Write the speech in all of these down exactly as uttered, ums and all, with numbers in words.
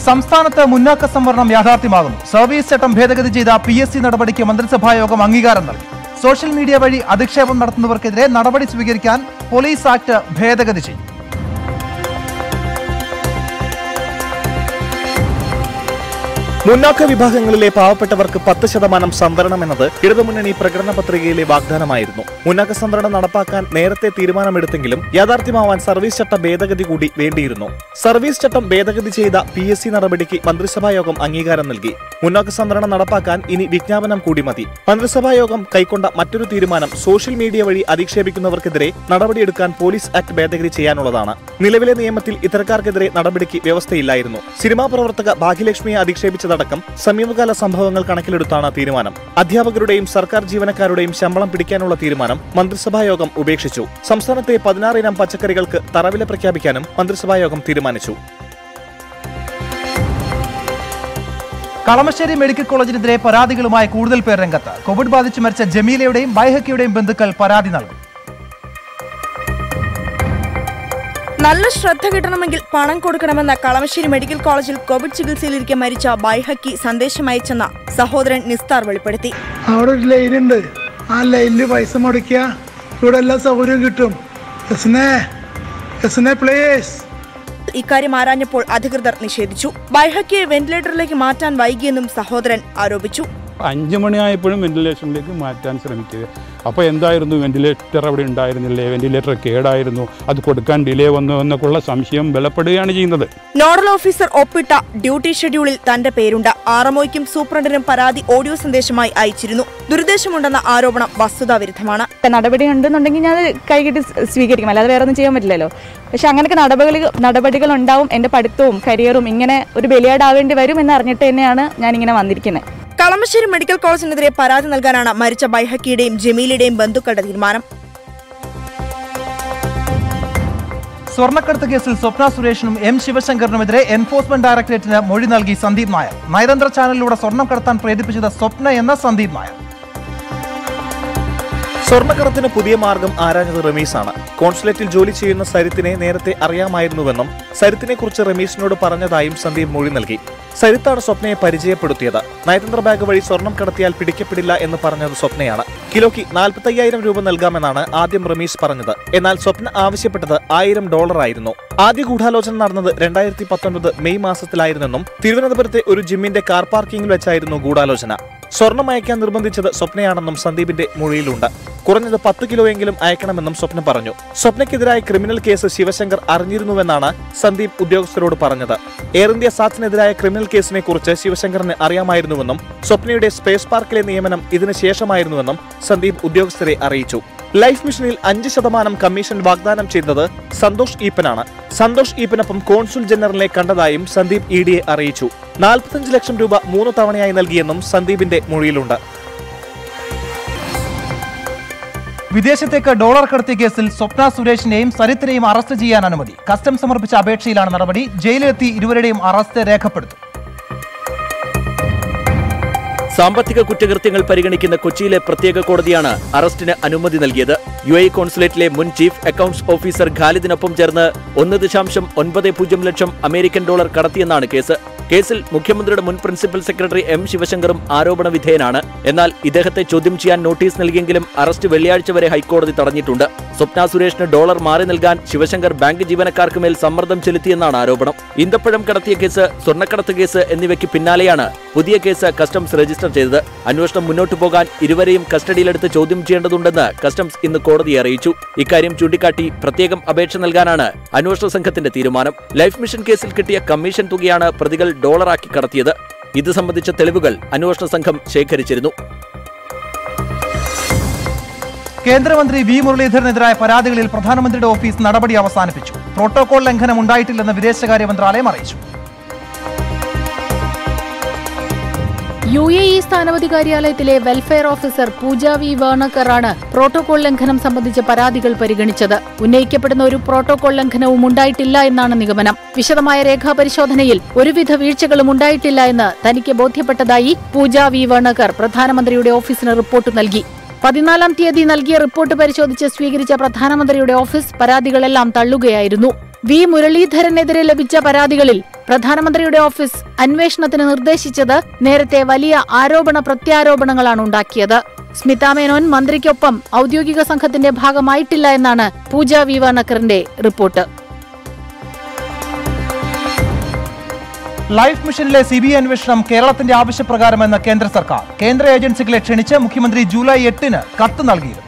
സംസ്ഥാനത്ത് മുന്നാക്ക സംവരണം യാഥാർത്ഥ്യമാകുന്നു. സർവീസ് ചട്ടം ഭേദഗതി ചെയ്ത പി എസ് സി നടപടിക്ക് മന്ത്രിസഭായോഗം അംഗീകാരം നൽകി. സോഷ്യൽ മീഡിയ വഴി അധിക്ഷേപം നടത്തുന്നവർക്കെതിരെ നടപടി സ്വീകരിക്കാൻ പോലീസ് ആക്ട് ഭേദഗതി ചെയ്യും. മുന്നാക്ക വിഭാഗങ്ങളിലെ പാവപ്പെട്ടവർക്ക് പത്ത് ശതമാനം സംവരണം എന്നത് ഇടതുമുന്നണി പ്രകടന പത്രികയിലെ വാഗ്ദാനമായിരുന്നു. മുന്നാക്ക സംവരണം നടപ്പാക്കാൻ നേരത്തെ തീരുമാനമെടുത്തെങ്കിലും യാഥാർത്ഥ്യമാവാൻ സർവീസ് ചട്ട ഭേദഗതി കൂടി വേണ്ടിയിരുന്നു. സർവീസ് ചട്ടം ഭേദഗതി ചെയ്ത പി എസ് സി നടപടിക്ക് മന്ത്രിസഭായോഗം അംഗീകാരം നൽകി. മുന്നാക്ക സംവരണം നടപ്പാക്കാൻ ഇനി വിജ്ഞാപനം കൂടി മതി. മന്ത്രിസഭായോഗം കൈക്കൊണ്ട മറ്റൊരു തീരുമാനം സോഷ്യൽ മീഡിയ വഴി അധിക്ഷേപിക്കുന്നവർക്കെതിരെ നടപടിയെടുക്കാൻ പോലീസ് ആക്ട് ഭേദഗതി ചെയ്യാനുള്ളതാണ്. നിലവിലെ നിയമത്തിൽ ഇത്തരക്കാർക്കെതിരെ നടപടിക്ക് വ്യവസ്ഥയില്ലായിരുന്നു. സിനിമാ പ്രവർത്തക ഭാഗ്യലക്ഷ്മിയെ അധിക്ഷേപിച്ചത് അടക്കം സമീപകാല സംഭവങ്ങൾ കണക്കിലെടുത്താണ് തീരുമാനം. അധ്യാപകരുടെയും സർക്കാർ ജീവനക്കാരുടെയും ശമ്പളം പിടിക്കാനുള്ള തീരുമാനം മന്ത്രിസഭായോഗം ഉപേക്ഷിച്ചു. സംസ്ഥാനത്തെ പതിനാറ് ഇനം പച്ചക്കറികൾക്ക് തറവില പ്രഖ്യാപിക്കാനും മന്ത്രിസഭായോഗം തീരുമാനിച്ചു. കളമശ്ശേരി മെഡിക്കൽ കോളേജിനെതിരെ പരാതികളുമായി കൂടുതൽ പേർ രംഗത്ത്. കോവിഡ് ബാധിച്ച് മരിച്ച ജമീലയുടെയും ബൈഹക്കിയുടെയും ബന്ധുക്കൾ പരാതി നൽകും. നല്ല ശ്രദ്ധ കിട്ടണമെങ്കിൽ പണം കൊടുക്കണമെന്ന കളമശ്ശേരി മെഡിക്കൽ കോളേജിൽ കോവിഡ് ചികിത്സയിലിരിക്കെ മരിച്ച ബൈഹക്കി സന്ദേശം അയച്ചെന്ന സഹോദരൻ നിസ്താർ വെളിപ്പെടുത്തി. അവിടെ ഒരു ലൈനുണ്ട്, ആ ലൈനിൽ പൈസ മുടക്കിയ ഇവിടെ എല്ലാ സൗകര്യവും കിട്ടും. ഇക്കാര്യം ആരാഞ്ഞപ്പോൾ അധികൃതർ നിഷേധിച്ചു. ബൈഹക്കിയെ വെന്റിലേറ്ററിലേക്ക് മാറ്റാൻ വൈകിയെന്നും സഹോദരൻ ആരോപിച്ചു. അഞ്ചു മണിയായപ്പോഴും വെന്റിലേഷനിലേക്ക് മാറ്റാൻ ശ്രമിക്കുക. അപ്പോൾ എന്തായിരുന്നു, വെന്റിലേറ്റർ അവിടെ ഉണ്ടായിരുന്നില്ലേ, വെന്റിലേറ്റർ കേടായിരുന്നു, അത് കൊടുക്കാൻ ഡിലേ വന്നു എന്നൊക്കെയുള്ള സംശയം ബലപ്പെടുകയാണ് ചെയ്യുന്നത്. നോഡൽ ഓഫീസർ ഒപ്പിട്ട ഡ്യൂട്ടി ഷെഡ്യൂളിൽ തന്റെ പേരുണ്ട്. ആർഎംഒയ്ക്കും സൂപ്രണ്ടിനും പരാതി ഓഡിയോ സന്ദേശമായി അയച്ചിരുന്നു. ദുരുദ്ദേശമുണ്ടെന്ന ആരോപണം വസ്തുതാവിരുദ്ധമാണ്. നടപടി ഉണ്ടെന്നുണ്ടെങ്കിൽ ഞാൻ കൈകെട്ടി സ്വീകരിക്കും, അല്ലാതെ വേറെ ഒന്നും ചെയ്യാൻ പറ്റില്ലല്ലോ. പക്ഷെ അങ്ങനെയൊക്കെ നടപടികൾ നടപടികൾ ഉണ്ടാവും. എൻ്റെ പഠിത്തവും കരിയറും ഇങ്ങനെ ഒരു ബലിയാടാവേണ്ടി വരും എന്നറിഞ്ഞിട്ട് തന്നെയാണ് ഞാൻ ഇങ്ങനെ വന്നിരിക്കുന്നത്. കളമശ്ശേരി മെഡിക്കൽ കോളേജിനെതിരെ പരാതി നൽകാനാണ് മരിച്ച ബൈഹക്കിയുടെയും ജമീലയുടെയും ബന്ധുക്കളുടെ തീരുമാനം. സ്വർണ്ണക്കടത്ത് കേസിൽ സ്വപ്ന സുരേഷിനും എം ശിവശങ്കറിനുമെതിരെ എൻഫോഴ്സ്മെന്റ് ഡയറക്ടറേറ്റിന് മൊഴി നൽകി സന്ദീപ് നായർ. നയതന്ത്ര ചാനലിലൂടെ സ്വർണം കടത്താൻ പ്രേരിപ്പിച്ചത് സ്വപ്ന എന്ന സന്ദീപ് നായർ. സ്വർണ്ണക്കടത്തിന് പുതിയ മാർഗം ആരാഞ്ഞത് റമീസാണ്. കോൺസുലേറ്റിൽ ജോലി ചെയ്യുന്ന സരിത്തിനെ നേരത്തെ അറിയാമായിരുന്നുവെന്നും സരിത്തിനെ കുറിച്ച് റമീസിനോട് പറഞ്ഞതായും സന്ദീപ് മൊഴി നൽകി. സരിത്താണ് സ്വപ്നയെ പരിചയപ്പെടുത്തിയത്. നയതന്ത്ര ബാഗ് വഴി സ്വർണം കടത്തിയാൽ പിടിക്കപ്പെടില്ല എന്ന് പറഞ്ഞത് സ്വപ്നയാണ്. കിലോയ്ക്ക് നാൽപ്പത്തി അയ്യായിരം രൂപ നൽകാമെന്നാണ് ആദ്യം റമീസ് പറഞ്ഞത്. എന്നാൽ സ്വപ്ന ആവശ്യപ്പെട്ടത് ആയിരം ഡോളർ ആയിരുന്നു. ആദ്യ ഗൂഢാലോചന നടന്നത് രണ്ടായിരത്തി പത്തൊൻപത് മെയ് മാസത്തിലായിരുന്നെന്നും തിരുവനന്തപുരത്തെ ഒരു ജിമ്മിന്റെ കാർ പാർക്കിംഗിൽ വെച്ചായിരുന്നു ഗൂഢാലോചന. സ്വർണം അയക്കാൻ നിർബന്ധിച്ചത് സ്വപ്നയാണെന്നും സന്ദീപിന്റെ മൊഴിയിലുണ്ട്. കുറഞ്ഞത് പത്ത് കിലോയെങ്കിലും അയക്കണമെന്നും സ്വപ്ന പറഞ്ഞു. സ്വപ്നയ്ക്കെതിരായ ക്രിമിനൽ കേസ് ശിവശങ്കർ അറിഞ്ഞിരുന്നുവെന്നാണ് സന്ദീപ് ഉദ്യോഗസ്ഥരോട് പറഞ്ഞത്. എയർ ഇന്ത്യ സാറ്റ്സിനെതിരായ ക്രിമിനൽ കേസിനെ കുറിച്ച് ശിവശങ്കറിന് അറിയാമായിരുന്നുവെന്നും സ്വപ്നയുടെ സ്പേസ് പാർക്കിലെ നിയമനം ഇതിന് ശേഷമായിരുന്നുവെന്നും സന്ദീപ് ഉദ്യോഗസ്ഥരെ അറിയിച്ചു. ലൈഫ് മിഷനിൽ അഞ്ച് ശതമാനം കമ്മീഷൻ വാഗ്ദാനം ചെയ്തത് സന്തോഷ് ഈപ്പനാണ്. സന്തോഷ് ഈപ്പനൊപ്പം കോൺസുൽ ജനറലിനെ കണ്ടതായും സന്ദീപ് ഇ ഡിയെ അറിയിച്ചു. നാൽപ്പത്തഞ്ച് ലക്ഷം രൂപ മൂന്ന് തവണയായി നൽകിയെന്നും സന്ദീപിന്റെ മൊഴിയിലുണ്ട്. വിദേശത്തേക്ക് ഡോളർ കടത്തിയ കേസിൽ സ്വപ്ന സുരേഷിനെയും സരിത്തിനെയും അറസ്റ്റ് ചെയ്യാൻ അനുമതി. കസ്റ്റംസ് സമർപ്പിച്ച അപേക്ഷയിലാണ് നടപടി. ജയിലിലെത്തി ഇരുവരുടെയും അറസ്റ്റ് രേഖപ്പെടുത്തും. സാമ്പത്തിക കുറ്റകൃത്യങ്ങൾ പരിഗണിക്കുന്ന കൊച്ചിയിലെ പ്രത്യേക കോടതിയാണ് അറസ്റ്റിന് അനുമതി നൽകിയത്. യു എ കോൺസുലേറ്റിലെ മുൻ ചീഫ് അക്കൌണ്ട്സ് ഓഫീസർ ഖാലിദിനൊപ്പം ചേർന്ന് ഒന്ന് ദശാംശം ഒൻപത് പൂജ്യം ലക്ഷം അമേരിക്കൻ ഡോളർ കടത്തിയെന്നാണ് കേസ്. കേസിൽ മുഖ്യമന്ത്രിയുടെ മുൻ പ്രിൻസിപ്പൽ സെക്രട്ടറി എം ശിവശങ്കറും ആരോപണ വിധേയനാണ്. എന്നാൽ ഇദ്ദേഹത്തെ ചോദ്യം ചെയ്യാൻ നോട്ടീസ് നൽകിയെങ്കിലും അറസ്റ്റ് വെള്ളിയാഴ്ച വരെ ഹൈക്കോടതി തടഞ്ഞിട്ടുണ്ട്. സ്വപ്ന സുരേഷിന് ഡോളർ മാറി നൽകാൻ ശിവശങ്കർ ബാങ്ക് ജീവനക്കാർക്ക് മേൽ സമ്മർദ്ദം ചെലുത്തിയെന്നാണ് ആരോപണം. ഈന്തപ്പഴം കടത്തിയ കേസ്, സ്വർണ്ണക്കടത്ത് കേസ് എന്നിവയ്ക്ക് പിന്നാലെയാണ് പുതിയ കേസ് കസ്റ്റംസ് രജിസ്റ്റർ ചെയ്തത്. അന്വേഷണം മുന്നോട്ടു പോകാൻ ഇരുവരെയും കസ്റ്റഡിയിലെടുത്ത് ചോദ്യം ചെയ്യേണ്ടതുണ്ടെന്ന് കസ്റ്റംസ് ഇന്ന് കോടതിയെ അറിയിച്ചു. ഇക്കാര്യം ചൂണ്ടിക്കാട്ടി പ്രത്യേകം അപേക്ഷ നൽകാനാണ് അന്വേഷണ സംഘത്തിന്റെ തീരുമാനം. ലൈഫ് മിഷൻ കേസിൽ കിട്ടിയ കമ്മീഷൻ തുകയാണ് പ്രതികൾ ഡോളറാക്കി കടത്തിയത്. ഇത് സംബന്ധിച്ച തെളിവുകൾ അന്വേഷണ സംഘം ശേഖരിച്ചിരുന്നു. കേന്ദ്രമന്ത്രി വി മുരളീധരനെതിരായ പരാതികളിൽ പ്രധാനമന്ത്രിയുടെ ഓഫീസ് നടപടി അവസാനിപ്പിച്ചു. പ്രോട്ടോകോൾ ലംഘനം ഉണ്ടായിട്ടില്ലെന്ന് വിദേശകാര്യ മന്ത്രാലയം അറിയിച്ചു. യു എ ഇ സ്ഥാനപതി കാര്യാലയത്തിലെ വെൽഫെയർ ഓഫീസർ പൂജ വി വേണക്കറാണ് പ്രോട്ടോകോൾ ലംഘനം സംബന്ധിച്ച പരാതികൾ പരിഗണിച്ചത്. ഉന്നയിക്കപ്പെടുന്ന ഒരു പ്രോട്ടോകോൾ ലംഘനവും ഉണ്ടായിട്ടില്ല എന്നാണ് നിഗമനം. വിശദമായ രേഖാപരിശോധനയിൽ ഒരുവിധ വീഴ്ചകളും ഉണ്ടായിട്ടില്ല എന്ന് തനിക്ക് ബോധ്യപ്പെട്ടതായി പൂജ വി വേണക്കർ പ്രധാനമന്ത്രിയുടെ ഓഫീസിന് റിപ്പോർട്ട് നൽകി. പതിനാലാം തീയതി നൽകിയ റിപ്പോർട്ട് പരിശോധിച്ച് സ്വീകരിച്ച പ്രധാനമന്ത്രിയുടെ ഓഫീസ് പരാതികളെല്ലാം തള്ളുകയായിരുന്നു. വി മുരളീധരനെതിരെ ലഭിച്ച പരാതികളിൽ പ്രധാനമന്ത്രിയുടെ ഓഫീസ് അന്വേഷണത്തിന് നിർദ്ദേശിച്ചത് നേരത്തെ വലിയ ആരോപണ പ്രത്യാരോപണങ്ങളാണ് ഉണ്ടാക്കിയത്. സ്മിത മേനോൻ മന്ത്രിക്കൊപ്പം ഔദ്യോഗിക സംഘത്തിന്റെ ഭാഗമായിട്ടില്ല എന്നാണ് പൂജ വി വർണക്കറിന്റെ റിപ്പോർട്ട്. ലൈഫ് മിഷനിലെ സി ബി ഐ അന്വേഷണം കേരളത്തിന്റെ ആവശ്യപ്രകാരമെന്ന് കേന്ദ്ര സർക്കാർ. കേന്ദ്ര ഏജൻസികളെ ക്ഷണിച്ച് മുഖ്യമന്ത്രി ജൂലൈ എട്ടിന് കത്ത് നൽകിയിരുന്നു.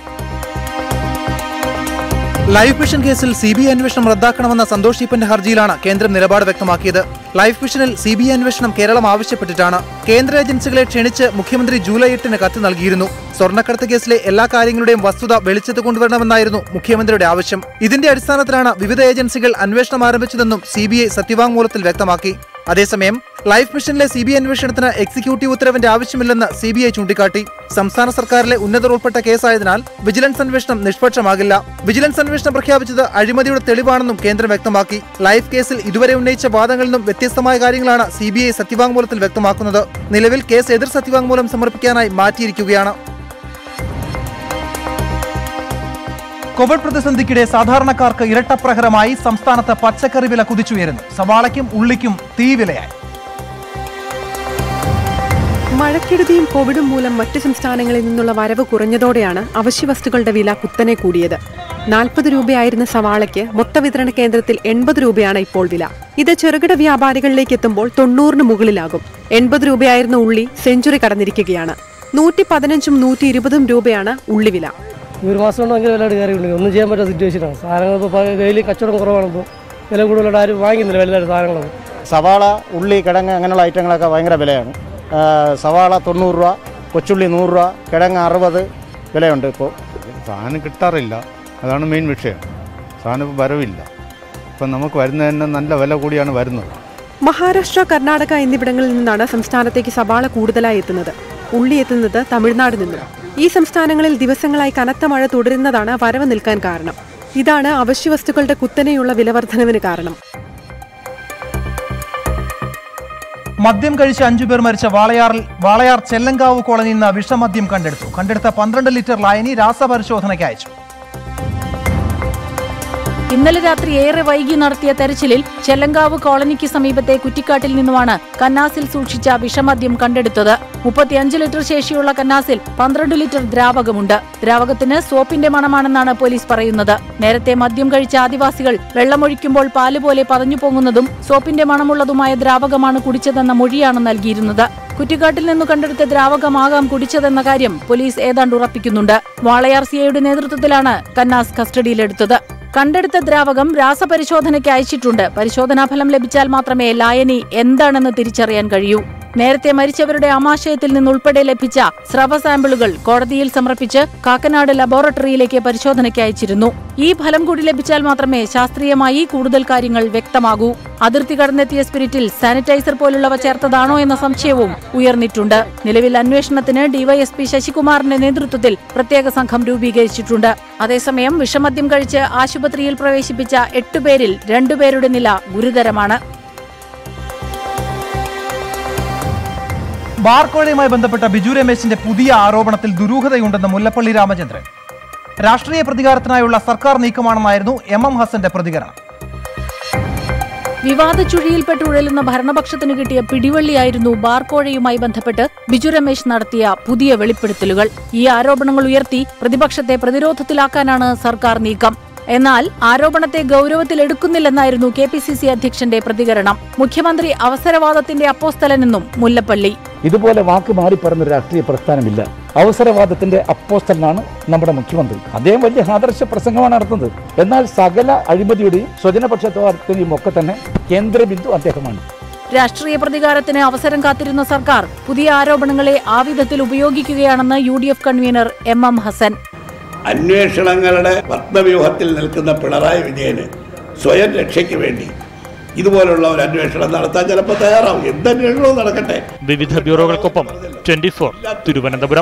ലൈഫ് മിഷൻ കേസിൽ സി ബി ഐ അന്വേഷണം റദ്ദാക്കണമെന്ന സന്തോഷ് ഈപ്പന്റെ ഹർജിയിലാണ് കേന്ദ്രം നിലപാട് വ്യക്തമാക്കിയത്. ലൈഫ് മിഷനിൽ സി ബി ഐ അന്വേഷണം കേരളം ആവശ്യപ്പെട്ടിട്ടാണ്. കേന്ദ്ര ഏജൻസികളെ ക്ഷണിച്ച് മുഖ്യമന്ത്രി ജൂലൈ എട്ടിന് കത്ത് നൽകിയിരുന്നു. സ്വർണ്ണക്കടത്ത് കേസിലെ എല്ലാ കാര്യങ്ങളുടെയും വസ്തുത വെളിച്ചത്ത് കൊണ്ടുവരണമെന്നായിരുന്നു മുഖ്യമന്ത്രിയുടെ ആവശ്യം. ഇതിന്റെ അടിസ്ഥാനത്തിലാണ് വിവിധ ഏജൻസികൾ അന്വേഷണം ആരംഭിച്ചതെന്നും സി ബി ഐ സത്യവാങ്മൂലത്തിൽ വ്യക്തമാക്കി. അതേസമയം ലൈഫ് മിഷനിലെ സി ബി ഐ അന്വേഷണത്തിന് എക്സിക്യൂട്ടീവ് ഉത്തരവിന്റെ ആവശ്യമില്ലെന്ന് സി ബി ഐ ചൂണ്ടിക്കാട്ടി. സംസ്ഥാന സർക്കാരിലെ ഉന്നതർ ഉൾപ്പെട്ട കേസായതിനാൽ വിജിലൻസ് അന്വേഷണം നിഷ്പക്ഷമാകില്ല. വിജിലൻസ് അന്വേഷണം പ്രഖ്യാപിച്ചത് അഴിമതിയുടെ തെളിവാണെന്നും കേന്ദ്രം വ്യക്തമാക്കി. ലൈഫ് കേസിൽ ഇതുവരെ ഉന്നയിച്ച വാദങ്ങളിൽ നിന്നും വ്യത്യസ്തമായ കാര്യങ്ങളാണ് സി ബി ഐ സത്യവാങ്മൂലത്തിൽ വ്യക്തമാക്കുന്നത്. നിലവിൽ കേസ് എതിർ സത്യവാങ്മൂലം സമർപ്പിക്കാനായി മാറ്റിയിരിക്കുകയാണ്. കോവിഡ് പ്രതിസന്ധിക്കിടെ സാധാരണക്കാർക്ക് ഇരട്ടപ്രഹരമായി സംസ്ഥാനത്ത് പച്ചക്കറി വില കുതിച്ചുയരുന്നു. സവാളയ്ക്കും ഉള്ളിക്കും തീവിലയായി. മഴക്കെടുതിയും കോവിഡും മൂലം മറ്റ് സംസ്ഥാനങ്ങളിൽ നിന്നുള്ള വരവ് കുറഞ്ഞതോടെയാണ് അവശ്യവസ്തുക്കളുടെ വില കുത്തനെ കൂടിയത്. നാൽപ്പത് രൂപയായിരുന്ന സവാളയ്ക്ക് മൊത്തവിതരണ കേന്ദ്രത്തിൽ എൺപത് രൂപയാണ് ഇപ്പോൾ വില. ഇത് ചെറുകിട വ്യാപാരികളിലേക്ക് എത്തുമ്പോൾ തൊണ്ണൂറിന് മുകളിലാകും. എൺപത് രൂപയായിരുന്ന ഉള്ളി സെഞ്ചുറി കടന്നിരിക്കുകയാണ്. നൂറ്റി പതിനഞ്ചും നൂറ്റി ഇരുപതും രൂപയാണ് ഉള്ളിവില. ഒരു മാസം കൊണ്ട് ഭയങ്കര വില കയറിയുണ്ട്. ഒന്നും ചെയ്യാൻ പറ്റാത്ത സിറ്റുവേഷനാണ്. സാധനങ്ങൾ ഇപ്പോൾ കയ്യിൽ കച്ചവടം കുറവാണിപ്പോൾ. വില കൂടുതലുള്ള ആരും വാങ്ങിക്കുന്നില്ല വലുതായിട്ട് സാധനങ്ങളൊന്നും. സവാള, ഉള്ളി, കിഴങ്ങ് അങ്ങനെയുള്ള ഐറ്റങ്ങളൊക്കെ ഭയങ്കര വിലയാണ്. സവാള തൊണ്ണൂറ് രൂപ, കൊച്ചുള്ളി നൂറ് രൂപ, കിഴങ്ങ് അറുപത് വിലയുണ്ട്. ഇപ്പോൾ സാധനം കിട്ടാറില്ല, അതാണ് മെയിൻ വിഷയം. സാധനം ഇപ്പോൾ വരവില്ല. ഇപ്പം നമുക്ക് വരുന്നതന്നെ നല്ല വില കൂടിയാണ് വരുന്നത്. മഹാരാഷ്ട്ര, കർണാടക എന്നിവിടങ്ങളിൽ നിന്നാണ് സംസ്ഥാനത്തേക്ക് സവാള കൂടുതലായി എത്തുന്നത്. ഉള്ളി എത്തുന്നത് തമിഴ്നാട് നിന്നും. ഈ സംസ്ഥാനങ്ങളിൽ ദിവസങ്ങളായി കനത്ത മഴ തുടരുന്നതാണ് വരവ് നിൽക്കാൻ കാരണം. ഇതാണ് അവശ്യവസ്തുക്കളുടെ കുത്തനെയുള്ള വിലവർദ്ധനവിന് കാരണം. മദ്യം കഴിച്ച് അഞ്ചുപേർ മരിച്ച വാളയാറിൽ വാളയാർ ചെല്ലങ്കാവ് കോളനിയിൽ നിന്ന് വിഷമദ്യം കണ്ടെടുത്തു. കണ്ടെടുത്ത പന്ത്രണ്ട് ലിറ്റർ ലായനി രാസപരിശോധനയ്ക്ക് അയച്ചു. ഇന്നലെ രാത്രി ഏറെ വൈകി നടത്തിയ തെരച്ചിലിൽ ചെല്ലങ്കാവ് കോളനിക്ക് സമീപത്തെ കുറ്റിക്കാട്ടിൽ നിന്നുമാണ് കന്നാസിൽ സൂക്ഷിച്ച വിഷമദ്യം കണ്ടെടുത്തത്. മുപ്പത്തിയഞ്ച് ലിറ്റർ ശേഷിയുള്ള കന്നാസിൽ പന്ത്രണ്ട് ലിറ്റർ ദ്രാവകമുണ്ട്. ദ്രാവകത്തിന് സോപ്പിന്റെ മണമാണെന്നാണ് പോലീസ് പറയുന്നത്. നേരത്തെ മദ്യം കഴിച്ച ആദിവാസികൾ വെള്ളമൊഴിക്കുമ്പോൾ പാലുപോലെ പതഞ്ഞു പൊങ്ങുന്നതും സോപ്പിന്റെ മണമുള്ളതുമായ ദ്രാവകമാണ് കുടിച്ചതെന്ന മൊഴിയാണ് നൽകിയിരുന്നത്. കുറ്റിക്കാട്ടിൽ നിന്നു കണ്ടെടുത്ത ദ്രാവകമാകാം കുടിച്ചതെന്ന കാര്യം പോലീസ് ഏതാണ്ട് ഉറപ്പിക്കുന്നുണ്ട്. വാളയാർ സിഐയുടെ നേതൃത്വത്തിലാണ് കന്നാസ് കസ്റ്റഡിയിലെടുത്തത്. കണ്ടെടുത്ത ദ്രാവകം രാസപരിശോധനയ്ക്ക് അയച്ചിട്ടുണ്ട്. പരിശോധനാഫലം ലഭിച്ചാൽ മാത്രമേ ലായനി എന്താണെന്ന് തിരിച്ചറിയാൻ കഴിയൂ. നേരത്തെ മരിച്ചവരുടെ ആമാശയത്തിൽ നിന്നുൾപ്പെടെ ലഭിച്ച സ്രവ സാമ്പിളുകൾ കോടതിയിൽ സമർപ്പിച്ച് കാക്കനാട് ലബോറട്ടറിയിലേക്ക് പരിശോധനയ്ക്ക് അയച്ചിരുന്നു. ഈ ഫലം കൂടി ലഭിച്ചാൽ മാത്രമേ ശാസ്ത്രീയമായി കൂടുതൽ കാര്യങ്ങൾ വ്യക്തമാകൂ. അതിർത്തി കടന്നെത്തിയ സ്പിരിറ്റിൽ സാനിറ്റൈസർ പോലുള്ളവ ചേർത്തതാണോ എന്ന സംശയവും ഉയർന്നിട്ടുണ്ട്. നിലവിൽ അന്വേഷണത്തിന് ഡിവൈഎസ്പി ശശികുമാറിന്റെ നേതൃത്വത്തിൽ പ്രത്യേക സംഘം രൂപീകരിച്ചിട്ടുണ്ട്. അതേസമയം വിഷമദ്യം കഴിച്ച് ആശുപത്രിയിൽ പ്രവേശിപ്പിച്ച എട്ടുപേരിൽ രണ്ടുപേരുടെ നില ഗുരുതരമാണ്. ബാർക്കോഴയുമായി ബന്ധപ്പെട്ട ബിജു രമേശിന്റെ പുതിയ ആരോപണത്തിൽ ദുരൂഹതയുണ്ടെന്ന് മുല്ലപ്പള്ളി രാമചന്ദ്രൻ. രാഷ്ട്രീയ പ്രതികാരത്തിനായുള്ള സർക്കാർ നീക്കമാണെന്നായിരുന്നു എം എം ഹസന്റെ പ്രതികരണം. വിവാദ ചുഴിയിൽപ്പെട്ടുഴലുന്ന ഭരണപക്ഷത്തിന് കിട്ടിയ പിടിവള്ളിയായിരുന്നു ബാർക്കോഴയുമായി ബന്ധപ്പെട്ട് ബിജു രമേശ് നടത്തിയ പുതിയ വെളിപ്പെടുത്തലുകൾ. ഈ ആരോപണങ്ങൾ ഉയർത്തി പ്രതിപക്ഷത്തെ പ്രതിരോധത്തിലാക്കാനാണ് സർക്കാർ നീക്കം. എന്നാൽ ആരോപണത്തെ ഗൌരവത്തിലെടുക്കുന്നില്ലെന്നായിരുന്നു കെ പി സി സി അധ്യക്ഷന്റെ പ്രതികരണം. മുഖ്യമന്ത്രി അവസരവാദത്തിന്റെ അപ്പോസ്തലനെന്നും മുല്ലപ്പള്ളി. ഇതുപോലെ വാക്ക് മാറി പറഞ്ഞ രാഷ്ട്രീയ പ്രസ്ഥാനമില്ല. അവസരവാദത്തിന്റെ അപ്പോസ്തലനാണ് നമ്മുടെ മുഖ്യമന്ത്രി. അദ്ദേഹം വലിയ ആദർശ പ്രസംഗമാണ് നടത്തുന്നത്. എന്നാൽ സകല അഴിമതിയുടെയും സ്വജനപക്ഷത്വത്തിന്റെയും ഒക്കെ തന്നെ കേന്ദ്രബിന്ദു അദ്ദേഹമാണ്. രാഷ്ട്രീയ പ്രതികാരത്തിന് അവസരം കാത്തിരുന്ന സർക്കാർ പുതിയ ആരോപണങ്ങളെ ആ വിധത്തിൽ ഉപയോഗിക്കുകയാണെന്ന് U D F convener M M Hassan. അന്വേഷണങ്ങളുടെ പത്മവ്യൂഹത്തിൽ നിൽക്കുന്ന പിണറായി വിജയന് സ്വയം രക്ഷയ്ക്ക് വേണ്ടി ഇതുപോലുള്ള ഒരു അന്വേഷണം നടത്താൻ ചിലപ്പോൾ തയ്യാറാവും. എന്തന്വേഷണവും നടക്കട്ടെ. വിവിധ ബ്യൂറോകൾക്കൊപ്പം twenty four Thiruvananthapuram.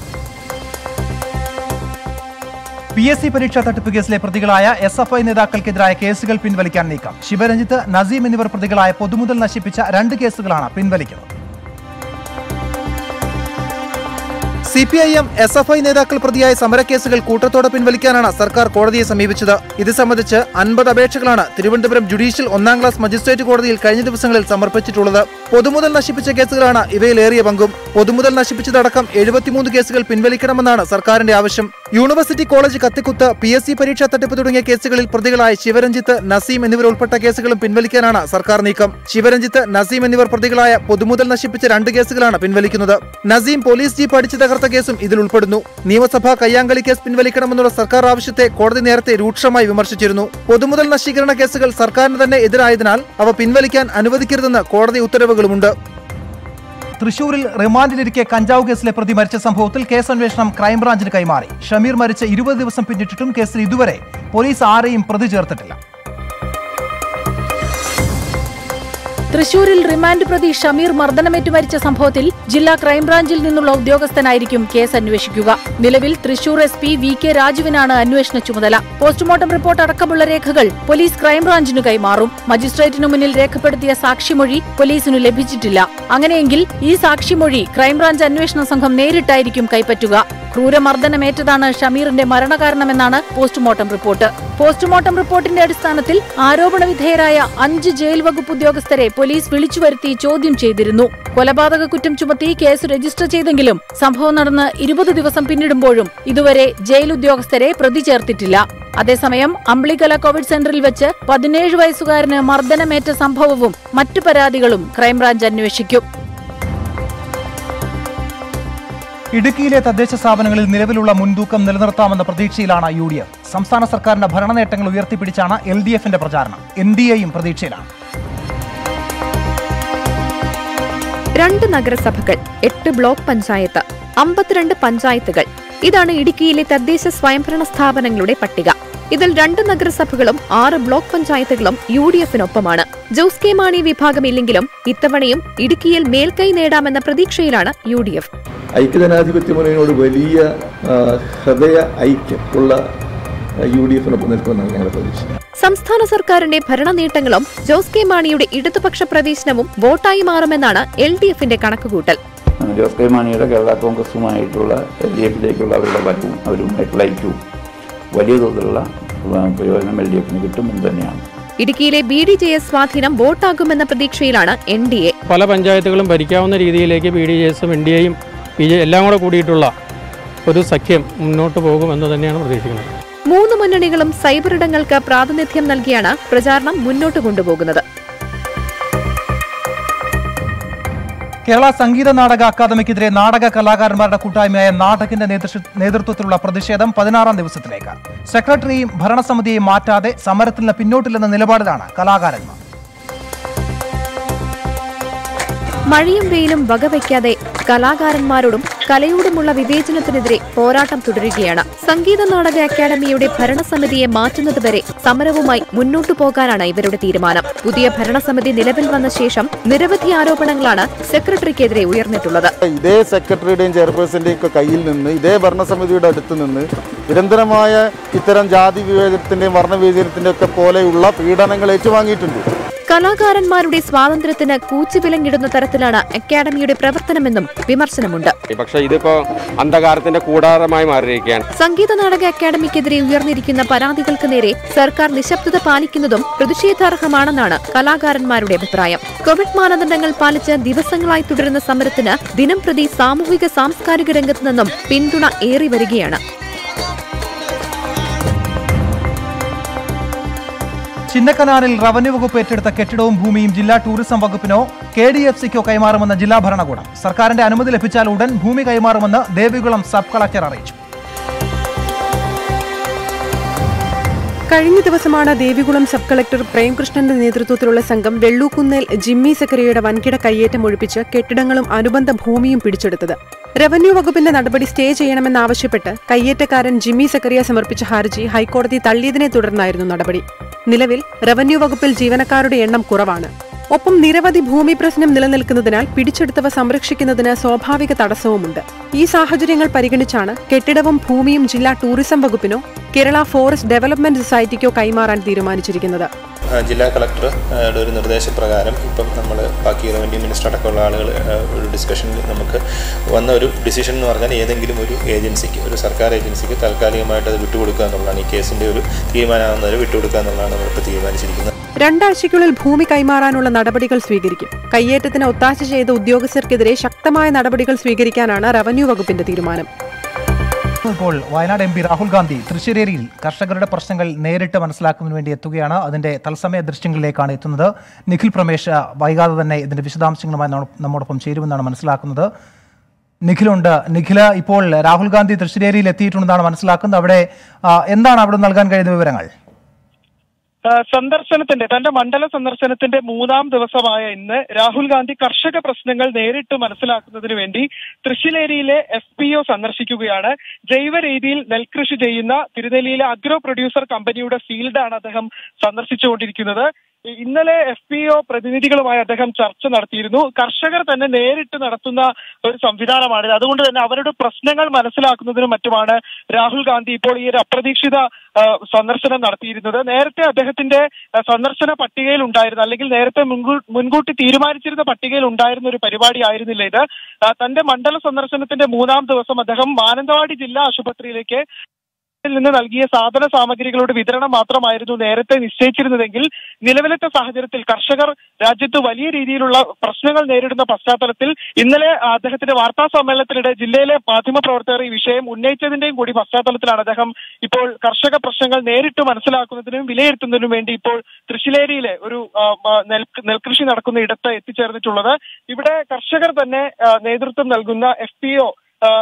P S C പരീക്ഷാ തട്ടിപ്പ് കേസിലെ പ്രതികളായ എസ് എഫ് ഐ നേതാക്കൾക്കെതിരായ കേസുകൾ പിൻവലിക്കാൻ നീക്കം. ശിവരഞ്ജിത്ത്, നസീം എന്നിവർ പ്രതികളായ പൊതുമുതൽ നശിപ്പിച്ച രണ്ട് കേസുകളാണ് പിൻവലിക്കുന്നത്. C P I M S F I നേതാക്കൾ പ്രതിയായ സമരക്കേസുകൾ കൂട്ടത്തോടെ പിൻവലിക്കാനാണ് സർക്കാർ കോടതിയെ സമീപിച്ചത്. ഇത് സംബന്ധിച്ച് അൻപത് അപേക്ഷകളാണ് തിരുവനന്തപുരം ജുഡീഷ്യൽ ഒന്നാം ക്ലാസ് മജിസ്ട്രേറ്റ് കോടതിയിൽ കഴിഞ്ഞ ദിവസങ്ങളിൽ സമർപ്പിച്ചിട്ടുള്ളത്. പൊതുമുതൽ നശിപ്പിച്ച കേസുകളാണ് ഇവയിലേറിയ പങ്കും. പൊതുമുതൽ നശിപ്പിച്ചതടക്കം എഴുപത്തിമൂന്ന് കേസുകൾ പിൻവലിക്കണമെന്നാണ് സർക്കാരിന്റെ ആവശ്യം. യൂണിവേഴ്സിറ്റി കോളേജ് കത്തിക്കുത്ത്, പി എസ് സി പരീക്ഷാ തട്ടിപ്പ് തുടങ്ങിയ കേസുകളിൽ പ്രതികളായ ശിവരഞ്ജിത്ത്, നസീം എന്നിവർ ഉൾപ്പെട്ട കേസുകളും പിൻവലിക്കാനാണ് സർക്കാർ നീക്കം. ശിവരഞ്ജിത്ത്, നസീം എന്നിവർ പ്രതികളായ പൊതുമുതൽ നശിപ്പിച്ച രണ്ട് കേസുകളാണ് പിൻവലിക്കുന്നത്. നസീം പോലീസ് ജീപ്പ് അടിച്ചു തകർത്ത കേസും ഇതിൽ ഉൾപ്പെടുന്നു. നിയമസഭാ കയ്യാങ്കളി കേസ് പിൻവലിക്കണമെന്നുള്ള സർക്കാർ ആവശ്യത്തെ കോടതി നേരത്തെ രൂക്ഷമായി വിമർശിച്ചിരുന്നു. പൊതുമുതൽ നശീകരണ കേസുകൾ സർക്കാരിന് തന്നെ എതിരായതിനാൽ അവ പിൻവലിക്കാൻ അനുവദിക്കരുതെന്ന് കോടതി ഉത്തരവുകളുമുണ്ട്. തൃശൂരിൽ റിമാൻഡിലിരിക്കെ കഞ്ചാവ് കേസിലെ പ്രതി മരിച്ച സംഭവത്തിൽ കേസന്വേഷണം ക്രൈംബ്രാഞ്ചിന് കൈമാറി. ഷമീർ മരിച്ച ഇരുപത് ദിവസം പിന്നിട്ടിട്ടും കേസിൽ ഇതുവരെ പോലീസ് ആരെയും പ്രതി ചേർത്തിട്ടില്ല. തൃശൂരിൽ റിമാൻഡ് പ്രതി ഷമീർ മർദ്ദനമേറ്റു മരിച്ച സംഭവത്തിൽ ജില്ലാ ക്രൈംബ്രാഞ്ചിൽ നിന്നുള്ള ഉദ്യോഗസ്ഥനായിരിക്കും കേസ് അന്വേഷിക്കുക. നിലവിൽ Thrissur S P V K രാജുവിനാണ് അന്വേഷണ ചുമതല. പോസ്റ്റ്മോർട്ടം റിപ്പോർട്ട് അടക്കമുള്ള രേഖകൾ പോലീസ് ക്രൈംബ്രാഞ്ചിനു കൈമാറും. മജിസ്ട്രേറ്റിനു മുന്നിൽ രേഖപ്പെടുത്തിയ സാക്ഷിമൊഴി പോലീസിനു ലഭിച്ചിട്ടില്ല. അങ്ങനെയെങ്കിൽ ഈ സാക്ഷിമൊഴി ക്രൈംബ്രാഞ്ച് അന്വേഷണ സംഘം നേരിട്ടായിരിക്കും കൈപ്പറ്റുക. ക്രൂരമർദ്ദനമേറ്റതാണ് ഷമീറിന്റെ മരണകാരണമെന്നാണ് പോസ്റ്റ്മോർട്ടം റിപ്പോർട്ട്. പോസ്റ്റ്മോർട്ടം റിപ്പോർട്ടിന്റെ അടിസ്ഥാനത്തിൽ ആരോപണ വിധേയരായ അഞ്ച് ജയിൽ വകുപ്പ് ഉദ്യോഗസ്ഥരെ പോലീസ് വിളിച്ചുവരുത്തി ചോദ്യം ചെയ്തിരുന്നു. കൊലപാതക കുറ്റം ചുമത്തി കേസ് രജിസ്റ്റർ ചെയ്തെങ്കിലും സംഭവം നടന്ന് ഇരുപത് ദിവസം പിന്നിടുമ്പോഴും ഇതുവരെ ജയിൽ ഉദ്യോഗസ്ഥരെ പ്രതി ചേർത്തിട്ടില്ല. അതേസമയം അമ്പിളികല കോവിഡ് സെന്ററിൽ വെച്ച് പതിനേഴ് വയസ്സുകാരന് മർദ്ദനമേറ്റ സംഭവവും മറ്റു പരാതികളും ക്രൈംബ്രാഞ്ച് അന്വേഷിക്കും. ഇടുക്കിയിലെ തദ്ദേശ സ്ഥാപനങ്ങളിൽ നിലവിലുള്ള മുൻതൂക്കം നിലനിർത്താമെന്ന പ്രതീക്ഷയിലാണ് യു ഡി എഫ്. സംസ്ഥാന സർക്കാരിന്റെ ഭരണ നേട്ടങ്ങൾ ഉയർത്തിപ്പിടിച്ചാണ് എൽ ഡി എഫിന്റെ പ്രചാരണം. എൻ ഡി എയും പ്രതീക്ഷയിലാണ്. രണ്ട് നഗരസഭകൾ, എട്ട് ബ്ലോക്ക് പഞ്ചായത്ത്, അമ്പത്തിരണ്ട് പഞ്ചായത്തുകൾ. ഇതാണ് ഇടുക്കിയിലെ തദ്ദേശ സ്വയംഭരണ സ്ഥാപനങ്ങളുടെ പട്ടിക. ഇതിൽ രണ്ട് നഗരസഭകളും ആറ് ബ്ലോക്ക് പഞ്ചായത്തുകളും യു ഡി എഫിനൊപ്പമാണ്. ജോസ് കെ മാണി വിഭാഗമില്ലെങ്കിലും ഇത്തവണയും ഇടുക്കിയിൽ മേൽക്കൈ നേടാമെന്ന പ്രതീക്ഷയിലാണ് യു ഡി എഫ്. ഐക്യജനാധിപത്യ മുന്നണിയോട് വലിയ ഹൃദയ ഐക്യം ഉള്ള യു ഡി എഫിനൊപ്പം നിൽക്കുമെന്നാണ് ഞങ്ങളുടെ പ്രതീക്ഷ. സംസ്ഥാന സർക്കാരിന്റെ ഭരണ നേട്ടങ്ങളും ജോസ് കെ മാണിയുടെ ഇടതുപക്ഷ പ്രവേശനവും വോട്ടായി മാറുമെന്നാണ് എൽ ഡി എഫിന്റെ കണക്കുകൂട്ടൽ. ജോസ് കെ മാണിയുടെ കേരള കോൺഗ്രസുമായിട്ടുള്ള എൽ ഡി എഫിലേക്കുള്ള അവരുടെ വരവും അവരുമായിട്ടുള്ള ഐക്യവും വലിയ തോതിലുള്ള പ്രയോജനം എൽ ഡി എഫിന് കിട്ടും എന്ന് തന്നെയാണ്. ഇടുക്കിയിലെ ബി ഡി ജെ എസ് സ്വാധീനം വോട്ടാകുമെന്ന പ്രതീക്ഷയിലാണ് എൻ ഡി എ. പല പഞ്ചായത്തുകളും ഭരിക്കാവുന്ന രീതിയിലേക്ക് ബി ഡി ജെ എസും എൻ ഡി എയും ബി ജെ എല്ലാം കൂടെ കൂടിയിട്ടുള്ള ഒരു സഖ്യം മുന്നോട്ട് പോകുമെന്ന് തന്നെയാണ് പ്രതീക്ഷിക്കുന്നത്. മൂന്ന് മുന്നണികളും സൈബർ ഇടങ്ങൾക്ക് പ്രാതിനിധ്യം നൽകിയാണ് പ്രചാരണം മുന്നോട്ട് കൊണ്ടുപോകുന്നത്. കേരള സംഗീത നാടക അക്കാദമിക്കെതിരെ നാടക കലാകാരന്മാരുടെ കൂട്ടായ്മയായ നാടകിന്റെ നേതൃത്വത്തിലുള്ള പ്രതിഷേധം പതിനാറാം ദിവസത്തിലേക്ക്. സെക്രട്ടറിയെയും ഭരണസമിതിയെയും മാറ്റാതെ സമരത്തിൽ നിന്ന് പിന്നോട്ടില്ലെന്ന നിലപാടിലാണ് കലാകാരന്മാർ. മഴയും വെയിലും വകവയ്ക്കാതെ കലാകാരന്മാരോടും കലയോടുമുള്ള വിവേചനത്തിനെതിരെ പോരാട്ടം തുടരുകയാണ്. സംഗീത നാടക അക്കാദമിയുടെ ഭരണസമിതിയെ മാറ്റുന്നതുവരെ സമരവുമായി മുന്നോട്ടു പോകാനാണ് ഇവരുടെ തീരുമാനം. പുതിയ ഭരണസമിതി നിലവിൽ വന്ന ശേഷം നിരവധി ആരോപണങ്ങളാണ് സെക്രട്ടറിക്കെതിരെ ഉയർന്നിട്ടുള്ളത്. ഇതേ സെക്രട്ടറിയുടെയും ചെയർപേഴ്സന്റെയും ഒക്കെ കയ്യിൽ നിന്ന്, ഇതേ ഭരണസമിതിയുടെ അടുത്ത് നിന്ന് നിരന്തരമായ ഇത്തരം ജാതി വിവേചനത്തിന്റെയും വർണ്ണവിവേചനത്തിന്റെ ഒക്കെ പോലെയുള്ള പീഡനങ്ങൾ ഏറ്റുവാങ്ങിയിട്ടുണ്ട്. കലാകാരന്മാരുടെ സ്വാതന്ത്ര്യത്തിന് കൂച്ചുവിലങ്ങിടുന്ന തരത്തിലാണ് അക്കാദമിയുടെ പ്രവർത്തനമെന്നും വിമർശനമുണ്ട്. പക്ഷേ ഇതിപ്പോ അന്ധകാരത്തിന്റെ കൂടാരമായി മാറിയിരിക്കുകയാണ്. സംഗീത നാടക അക്കാദമിക്കെതിരെ ഉയർന്നിരിക്കുന്ന പരാതികൾക്ക് നേരെ സർക്കാർ നിശബ്ദത പാലിക്കുന്നതും പ്രതിഷേധാർഹമാണെന്നാണ് കലാകാരന്മാരുടെ അഭിപ്രായം. കോവിഡ് മാനദണ്ഡങ്ങൾ പാലിച്ച് ദിവസങ്ങളായി തുടരുന്ന സമരത്തിന് ദിനം പ്രതി സാമൂഹിക സാംസ്കാരിക രംഗത്തു നിന്നും പിന്തുണ ഏറി വരികയാണ്. ചിന്നക്കനാലിൽ റവന്യൂ വകുപ്പ് ഏറ്റെടുത്ത കെട്ടിടവും ഭൂമിയും ജില്ലാ ടൂറിസം വകുപ്പിനോ കെ ഡി എഫ് സിക്കോ കൈമാറുമെന്ന് ജില്ലാ ഭരണകൂടം. സർക്കാരിന്റെ അനുമതി ലഭിച്ചാൽ ഉടൻ ഭൂമി കൈമാറുമെന്ന് ദേവികുളം സബ് കളക്ടർ അറിയിച്ചു. കഴിഞ്ഞ ദിവസമാണ് ദേവികുളം സബ് കളക്ടർ പ്രേംകൃഷ്ണന്റെ നേതൃത്വത്തിലുള്ള സംഘം വെള്ളൂക്കുന്നേൽ ജിമ്മി സെക്രട്ടറിയുടെ വൻകിട കയ്യേറ്റം ഒഴിപ്പിച്ച് കെട്ടിടങ്ങളും അനുബന്ധ ഭൂമിയും പിടിച്ചെടുത്തത്. റവന്യൂ വകുപ്പിന്റെ നടപടി സ്റ്റേ ചെയ്യണമെന്നാവശ്യപ്പെട്ട് കയ്യേറ്റക്കാരൻ ജിമ്മി സെക്രട്ടറിയെ സമർപ്പിച്ച ഹർജി ഹൈക്കോടതി തള്ളിയതിനെ തുടർന്നായിരുന്നു നടപടി. നിലവിൽ റവന്യൂ വകുപ്പിൽ ജീവനക്കാരുടെ എണ്ണം കുറവാണ്. ഒപ്പം നിരവധി ഭൂമി പ്രശ്നം നിലനിൽക്കുന്നതിനാൽ പിടിച്ചെടുത്തവ സംരക്ഷിക്കുന്നതിന് സ്വാഭാവിക തടസ്സവുമുണ്ട്. ഈ സാഹചര്യങ്ങൾ പരിഗണിച്ചാണ് കെട്ടിടവും ഭൂമിയും ജില്ലാ ടൂറിസം വകുപ്പിനോ കേരള ഫോറസ്റ്റ് ഡെവലപ്മെന്റ് സൊസൈറ്റിക്കോ കൈമാറാൻ തീരുമാനിച്ചിരിക്കുന്നത്. ജില്ലാ കളക്ടറുടെ ഒരു നിർദ്ദേശപ്രകാരം ഇപ്പം നമ്മൾ ബാക്കി റവന്യൂ മിനിസ്റ്റർ അടക്കമുള്ള ആളുകൾ ഒരു ഡിസ്കഷനിൽ നമുക്ക് വന്ന ഒരു ഡിസിഷൻ എന്ന് പറഞ്ഞാൽ ഏതെങ്കിലും ഒരു ഏജൻസിക്ക്, ഒരു സർക്കാർ ഏജൻസിക്ക് താൽക്കാലികമായിട്ട് അത് വിട്ടുകൊടുക്കുക എന്നുള്ളതാണ്. ഈ കേസിൻ്റെ ഒരു തീരുമാനമാകുന്നവരെ വിട്ടുകൊടുക്കുക എന്നുള്ളതാണ് നമ്മളിപ്പോൾ തീരുമാനിച്ചിരിക്കുന്നത്. രണ്ടാഴ്ചയ്ക്കുള്ളിൽ ഭൂമി കൈമാറാനുള്ള നടപടികൾ സ്വീകരിക്കും. കയ്യേറ്റത്തിന് ഒത്താശ ചെയ്ത ഉദ്യോഗസ്ഥർക്കെതിരെ ശക്തമായ നടപടികൾ സ്വീകരിക്കാനാണ് റവന്യൂ വകുപ്പിന്റെ തീരുമാനം. ഇപ്പോൾ വയനാട് എം പി രാഹുൽ ഗാന്ധി തൃശ്ശൂരിൽ കർഷകരുടെ പ്രശ്നങ്ങൾ നേരിട്ട് മനസ്സിലാക്കുന്നതിന് വേണ്ടി എത്തുകയാണ്. അതിന്റെ തത്സമയ ദൃശ്യങ്ങളിലേക്കാണ് എത്തുന്നത്. നിഖിൽ പ്രമേശ് വൈകാതെ തന്നെ ഇതിന്റെ വിശദാംശങ്ങളുമായി നമ്മോടൊപ്പം ചേരുമെന്നാണ് മനസ്സിലാക്കുന്നത്. നിഖിലുണ്ട്. നിഖില, ഇപ്പോൾ രാഹുൽ ഗാന്ധി തൃശ്ശൂരിൽ എത്തിയിട്ടുണ്ടെന്നാണ് മനസ്സിലാക്കുന്നത്. അവിടെ എന്താണ് അവിടെ നൽകാൻ കഴിയുന്ന വിവരങ്ങൾ? സന്ദർശനത്തിന്റെ തന്റെ മണ്ഡല സന്ദർശനത്തിന്റെ മൂന്നാം ദിവസമായ ഇന്ന് രാഹുൽ ഗാന്ധി കർഷക പ്രശ്നങ്ങൾ നേരിട്ട് മനസ്സിലാക്കുന്നതിന് വേണ്ടി തൃശ്ശിലേരിയിലെ എഫ് പി ഒ സന്ദർശിക്കുകയാണ്. ജൈവ രീതിയിൽ നെൽകൃഷി ചെയ്യുന്ന തിരുനെല്ലിയിലെ അഗ്രോ പ്രൊഡ്യൂസർ കമ്പനിയുടെ ഫീൽഡാണ് അദ്ദേഹം സന്ദർശിച്ചുകൊണ്ടിരിക്കുന്നത്. ഇന്നലെ എഫ് പി ഒ പ്രതിനിധികളുമായി അദ്ദേഹം ചർച്ച നടത്തിയിരുന്നു. കർഷകർ തന്നെ നേരിട്ട് നടത്തുന്ന ഒരു സംവിധാനമാണിത്. അതുകൊണ്ട് തന്നെ അവരുടെ പ്രശ്നങ്ങൾ മനസ്സിലാക്കുന്നതിനും മറ്റുമാണ് രാഹുൽ ഗാന്ധി ഇപ്പോൾ ഈ ഒരു അപ്രതീക്ഷിത സന്ദർശനം നടത്തിയിരുന്നത്. നേരത്തെ അദ്ദേഹത്തിന്റെ സന്ദർശന പട്ടികയിൽ ഉണ്ടായിരുന്ന, അല്ലെങ്കിൽ നേരത്തെ മുൻകൂട്ടി തീരുമാനിച്ചിരുന്ന പട്ടികയിൽ ഉണ്ടായിരുന്ന ഒരു പരിപാടി ആയിരുന്നില്ല ഇത്. തന്റെ മണ്ഡല സന്ദർശനത്തിന്റെ മൂന്നാം ദിവസം അദ്ദേഹം മാനന്തവാടി ജില്ലാ ആശുപത്രിയിലേക്ക് നിന്ന് നൽകിയ സാധന സാമഗ്രികളുടെ വിതരണം മാത്രമായിരുന്നു നേരത്തെ നിശ്ചയിച്ചിരുന്നതെങ്കിൽ നിലവിലത്തെ സാഹചര്യത്തിൽ കർഷകർ രാജ്യത്ത് വലിയ രീതിയിലുള്ള പ്രശ്നങ്ങൾ നേരിടുന്ന പശ്ചാത്തലത്തിൽ ഇന്നലെ അദ്ദേഹത്തിന്റെ വാർത്താ സമ്മേളനത്തിനിടെ ജില്ലയിലെ മാധ്യമപ്രവർത്തകർ ഈ വിഷയം ഉന്നയിച്ചതിന്റെയും കൂടി പശ്ചാത്തലത്തിലാണ് അദ്ദേഹം ഇപ്പോൾ കർഷക പ്രശ്നങ്ങൾ നേരിട്ട് മനസ്സിലാക്കുന്നതിനും വിലയിരുത്തുന്നതിനും വേണ്ടി ഇപ്പോൾ തൃശ്ശിലേരിയിലെ ഒരു നെൽകൃഷി നടക്കുന്ന ഇടത്ത് എത്തിച്ചേർന്നിട്ടുള്ളത്. ഇവിടെ കർഷകർ തന്നെ നേതൃത്വം നൽകുന്ന എഫ് പി ഒ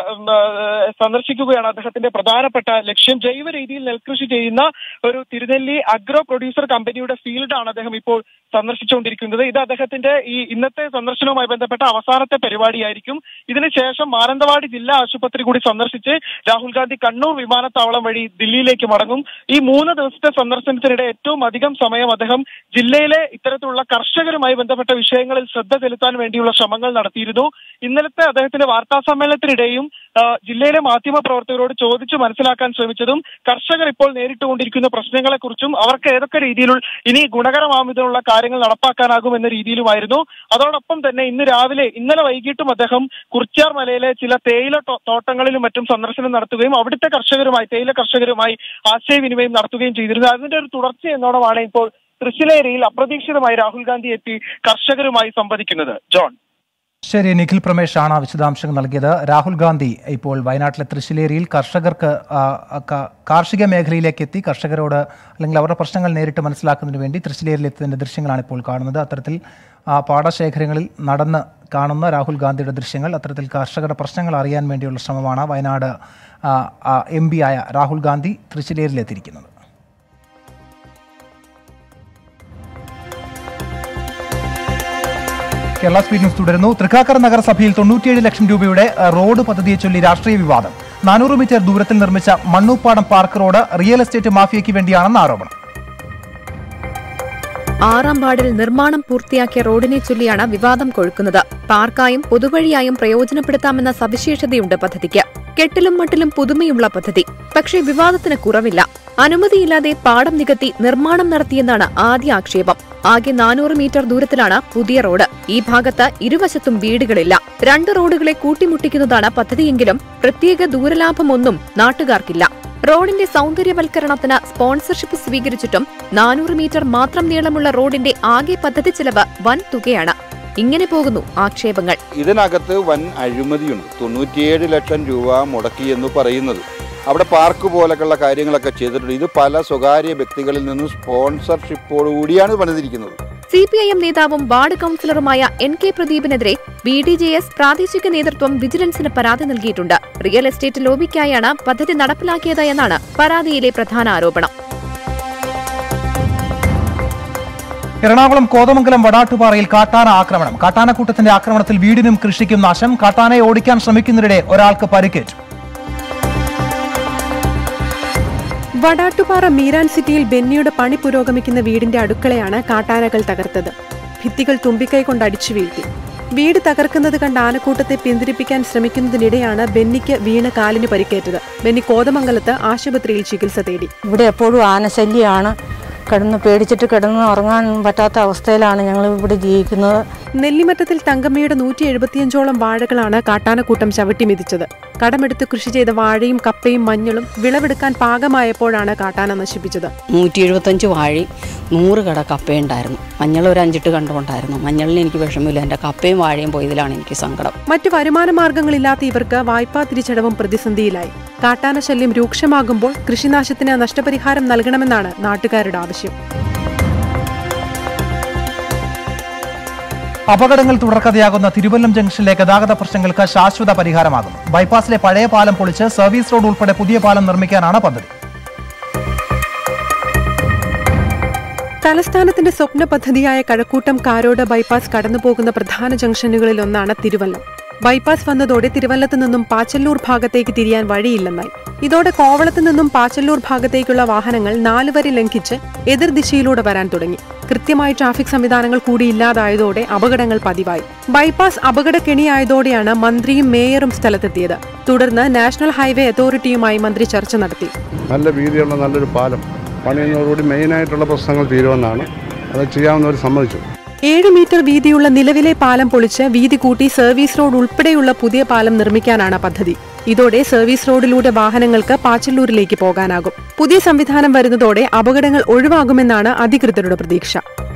സന്ദർശിക്കുകയാണ് അദ്ദേഹത്തിന്റെ പ്രധാനപ്പെട്ട ലക്ഷ്യം. ജൈവ രീതിയിൽ നെൽകൃഷി ചെയ്യുന്ന ഒരു തിരുനെല്ലി അഗ്രോ പ്രൊഡ്യൂസർ കമ്പനിയുടെ ഫീൽഡാണ് അദ്ദേഹം ഇപ്പോൾ സന്ദർശിച്ചുകൊണ്ടിരിക്കുന്നത്. ഇത് അദ്ദേഹത്തിന്റെ ഈ ഇന്നത്തെ സന്ദർശനവുമായി ബന്ധപ്പെട്ട അവസാനത്തെ പരിപാടിയായിരിക്കും. ഇതിനുശേഷം മാനന്തവാടി ജില്ലാ ആശുപത്രി കൂടി സന്ദർശിച്ച് രാഹുൽ ഗാന്ധി കണ്ണൂർ വിമാനത്താവളം വഴി ദില്ലിയിലേക്ക് മടങ്ങും. ഈ മൂന്ന് ദിവസത്തെ സന്ദർശനത്തിനിടെ ഏറ്റവും അധികം സമയം അദ്ദേഹം ജില്ലയിലെ ഇത്തരത്തിലുള്ള കർഷകരുമായി ബന്ധപ്പെട്ട വിഷയങ്ങളിൽ ശ്രദ്ധ ചെലുത്താൻ വേണ്ടിയുള്ള ശ്രമങ്ങൾ നടത്തിയിരുന്നു. ഇന്നലത്തെ അദ്ദേഹത്തിന്റെ വാർത്താ സമ്മേളനത്തിനിടെ ജില്ലയിലെ മാധ്യമ പ്രവർത്തകരോട് ചോദിച്ചു മനസ്സിലാക്കാൻ ശ്രമിച്ചതും കർഷകർ ഇപ്പോൾ നേരിട്ടുകൊണ്ടിരിക്കുന്ന പ്രശ്നങ്ങളെക്കുറിച്ചും അവർക്ക് ഏതൊക്കെ രീതിയിലുള്ള ഇനി ഗുണകരമാവുന്നതിനുള്ള കാര്യങ്ങൾ നടപ്പാക്കാനാകും എന്ന രീതിയിലുമായിരുന്നു. അതോടൊപ്പം തന്നെ ഇന്ന് രാവിലെ ഇന്നലെ വൈകിട്ടും അദ്ദേഹം കുറിച്യാർ മലയിലെ ചില തേയില തോട്ടങ്ങളിലും മറ്റും സന്ദർശനം നടത്തുകയും അവിടുത്തെ കർഷകരുമായി തേയില കർഷകരുമായി ആശയവിനിമയം നടത്തുകയും ചെയ്തിരുന്നു. അതിന്റെ ഒരു തുടർച്ച എന്നോണമാണ് ഇപ്പോൾ തൃശ്ശിലേരിയിൽ അപ്രതീക്ഷിതമായി രാഹുൽ ഗാന്ധി എത്തി കർഷകരുമായി സംവദിക്കുന്നത്. ജോൺ. ശരി, നിഖിൽ പ്രമേശ് ആണ് വിശദാംശങ്ങൾ നൽകിയത്. രാഹുൽ ഗാന്ധി ഇപ്പോൾ വയനാട്ടിലെ തൃശ്ശിലേരിയിൽ കർഷകർക്ക് കാർഷിക മേഖലയിലേക്ക് എത്തി കർഷകരോട് അല്ലെങ്കിൽ അവരുടെ പ്രശ്നങ്ങൾ നേരിട്ട് മനസ്സിലാക്കുന്നതിന് വേണ്ടി തൃശ്ശിലേരിയിൽ എത്തുന്നതിൻ്റെ ദൃശ്യങ്ങളാണ് ഇപ്പോൾ കാണുന്നത്. അത്തരത്തിൽ പാടശേഖരങ്ങളിൽ നടന്ന് കാണുന്ന രാഹുൽ ഗാന്ധിയുടെ ദൃശ്യങ്ങൾ, അത്തരത്തിൽ കർഷകരുടെ പ്രശ്നങ്ങൾ അറിയാൻ വേണ്ടിയുള്ള ശ്രമമാണ് വയനാട് എം പി ആയ രാഹുൽ ഗാന്ധി തൃശ്ശിലേരിയിലെത്തിയിരിക്കുന്നത്. കേരള സ്പീഡ് ന്യൂസ് തുടരുന്നു. തൃക്കാക്കര നഗരസഭയിൽ തൊണ്ണൂറ്റിയേഴ് ലക്ഷം രൂപയുടെ റോഡ് പദ്ധതിയെ ചൊല്ലി രാഷ്ട്രീയ വിവാദം. നാനൂറ് മീറ്റർ ദൂരത്തിൽ നിർമ്മിച്ച Mannuppadam park road real estate മാഫിയയ്ക്ക് വേണ്ടിയാണെന്ന് ആരോപണം. ആറാം വാർഡിൽ നിർമ്മാണം പൂർത്തിയാക്കിയ റോഡിനെ ചൊല്ലിയാണ് വിവാദം കൊഴുക്കുന്നത്. പാർക്കായും പൊതുവഴിയായും പ്രയോജനപ്പെടുത്താമെന്ന സവിശേഷതയുണ്ട് പദ്ധതിക്ക്. കെട്ടിലും മട്ടിലും പുതുമയുള്ള പദ്ധതി. പക്ഷേ വിവാദത്തിന് കുറവില്ല. അനുമതിയില്ലാതെ പാടം നികത്തി നിർമ്മാണം നടത്തിയെന്നാണ് ആദ്യ ആക്ഷേപം. ആകെ നാനൂറ് മീറ്റർ ദൂരത്തിലാണ് പുതിയ റോഡ്. ഈ ഭാഗത്ത് ഇരുവശത്തും വീടുകളില്ല. രണ്ട് റോഡുകളെ കൂട്ടിമുട്ടിക്കുന്നതാണ് പദ്ധതിയെങ്കിലും പ്രത്യേക ദൂരലാഭമൊന്നും നാട്ടുകാർക്കില്ല. റോഡിന്റെ സൗന്ദര്യവൽക്കരണത്തിന് സ്പോൺസർഷിപ്പ് സ്വീകരിച്ചിട്ടും നാനൂറ് മീറ്റർ മാത്രം നീളമുള്ള റോഡിന്റെ ആകെ പദ്ധതി ചെലവ് വൻ തുകയാണ്. ഇങ്ങനെ പോകുന്നു ആക്ഷേപങ്ങൾ. ഇതിനകത്ത് വൻ അഴിമതിയുണ്ട്. തൊണ്ണൂറ്റിയേഴ് ലക്ഷം രൂപ മുടക്കി എന്ന് പറയുന്നത് അവിടെ പാർക്ക് പോലെയുള്ള കാര്യങ്ങളൊക്കെ ചെയ്തിട്ടുണ്ട്. ഇത് പല സ്വകാര്യ വ്യക്തികളിൽ നിന്നും സ്പോൺസർഷിപ്പോടുകൂടിയാണ് പണിതിരിക്കുന്നത്. സി പി ഐ എം നേതാവും വാർഡ് കൌൺസിലറുമായ എൻ കെ പ്രദീപിനെതിരെ ബി ഡി ജെ എസ് പ്രാദേശിക നേതൃത്വം വിജിലൻസിന് പരാതി നൽകിയിട്ടുണ്ട്. റിയൽ എസ്റ്റേറ്റ് ലോബിക്കായാണ് പദ്ധതി നടപ്പിലാക്കിയത് എന്നാണ് പരാതിയിലെ പ്രധാന ആരോപണം. എറണാകുളം കോതമംഗലം വടാട്ടുപാറയിൽ കാട്ടാന ആക്രമണം. കാട്ടാനക്കൂട്ടത്തിന്റെ ആക്രമണത്തിൽ വീടിനും കൃഷിക്കും നാശം. കാട്ടാനയെ ഓടിക്കാൻ ശ്രമിക്കുന്നതിനിടെ ഒരാൾക്ക് പരിക്കേറ്റു. വടാട്ടുപാറ മീരാൻ സിറ്റിയിൽ ബെന്നിയുടെ പണി പുരോഗമിക്കുന്ന വീടിന്റെ അടുക്കളയാണ് കാട്ടാനകൾ തകർത്തത്. ഭിത്തികൾ തുമ്പിക്കൈ കൊണ്ട് അടിച്ചു വീഴ്ത്തി. വീട് തകർക്കുന്നത് കണ്ട് ആനക്കൂട്ടത്തെ പിന്തിരിപ്പിക്കാൻ ശ്രമിക്കുന്നതിനിടെയാണ് ബെന്നിക്ക് വീണ് കാലിന് പരിക്കേറ്റത്. ബെന്നി കോതമംഗലത്ത് ആശുപത്രിയിൽ ചികിത്സ തേടി. ഇവിടെ എപ്പോഴും ആനശല്യമാണ്. കിടന്ന് പേടിച്ചിട്ട് കിടന്ന് ഉറങ്ങാൻ പറ്റാത്ത അവസ്ഥയിലാണ് ഞങ്ങൾ ഇവിടെ ജീവിക്കുന്നത്. നെല്ലിമറ്റത്തിൽ തങ്കമ്മയുടെ നൂറ്റി എഴുപത്തിയഞ്ചോളം വാഴകളാണ് കാട്ടാനക്കൂട്ടം ചവിട്ടി മെതിച്ചത്. കടമെടുത്ത് കൃഷി ചെയ്ത വാഴയും കപ്പയും മഞ്ഞളും വിളവെടുക്കാൻ പാകമായപ്പോഴാണ് കാട്ടാന നശിപ്പിച്ചത്. നൂറ്റി എഴുപത്തഞ്ച് വാഴയും നൂറ് കട കപ്പയുണ്ടായിരുന്നു. മഞ്ഞൾ ഒരു അഞ്ചിട്ട് കണ്ടുകൊണ്ടായിരുന്നു. മഞ്ഞളിന് എനിക്ക് വിഷമമില്ല, എൻ്റെ കപ്പയും വാഴയും പോയതിലാണ് എനിക്ക് സങ്കടം. മറ്റു വരുമാന മാർഗങ്ങളില്ലാത്ത ഇവർക്ക് വായ്പാ തിരിച്ചടവും പ്രതിസന്ധിയിലായി. കാട്ടാന ശല്യം രൂക്ഷമാകുമ്പോൾ കൃഷിനാശത്തിന് നഷ്ടപരിഹാരം നൽകണമെന്നാണ് നാട്ടുകാരുടെ ആവശ്യം. അപകടങ്ങൾ തുടർക്കഥയാകുന്ന തിരുവല്ലം ജംഗ്ഷനിലെ ഗതാഗത പ്രശ്നങ്ങൾക്ക് ശാശ്വത പരിഹാരമാകും. ബൈപ്പാസിലെ പഴയ പാലം പൊളിച്ച് സർവീസ് റോഡ് ഉൾപ്പെടെ പുതിയ പാലം നിർമ്മിക്കാനാണ് പദ്ധതി. തലസ്ഥാനത്തിന്റെ സ്വപ്ന പദ്ധതിയായ കഴക്കൂട്ടം കാരോട് ബൈപ്പാസ് കടന്നുപോകുന്ന പ്രധാന ജംഗ്ഷനുകളിൽ ഒന്നാണ് തിരുവല്ലം. ബൈപ്പാസ് വന്നതോടെ തിരുവല്ലത്ത് നിന്നും പാച്ചല്ലൂർ ഭാഗത്തേക്ക് തിരിയാൻ വഴിയില്ലെന്നായി. ഇതോടെ കോവളത്ത് നിന്നും പാച്ചല്ലൂർ ഭാഗത്തേക്കുള്ള വാഹനങ്ങൾ നാലുവരി ലംഘിച്ച് എതിർദിശയിലൂടെ വരാൻ തുടങ്ങി. കൃത്യമായി ട്രാഫിക് സംവിധാനങ്ങൾ കൂടി ഇല്ലാതായതോടെ അപകടങ്ങൾ പതിവായി. ബൈപ്പാസ് അപകടക്കെണിയായതോടെയാണ് മന്ത്രിയും മേയറും സ്ഥലത്തെത്തിയത്. തുടർന്ന് നാഷണൽ ഹൈവേ അതോറിറ്റിയുമായി മന്ത്രി ചർച്ച നടത്തി. നല്ല വീതിയുള്ള നല്ലൊരു പാലം പണിയുന്നതോടുകൂടി മെയിനായിട്ടുള്ള പ്രശ്നങ്ങൾ തീരുമെന്നാണ്. അത് ചെയ്യാവുന്നവർ സമ്മതിച്ചു. ഏഴ് മീറ്റർ വീതിയുള്ള നിലവിലെ പാലം പൊളിച്ച് വീതി കൂട്ടി സർവീസ് റോഡ് ഉൾപ്പെടെയുള്ള പുതിയ പാലം നിർമ്മിക്കാനാണ് പദ്ധതി. ഇതോടെ സർവീസ് റോഡിലൂടെ വാഹനങ്ങൾക്ക് പാച്ചല്ലൂരിലേക്ക് പോകാനാകും. പുതിയ സംവിധാനം വരുന്നതോടെ അപകടങ്ങൾ ഒഴിവാകുമെന്നാണ് അധികൃതരുടെ പ്രതീക്ഷ.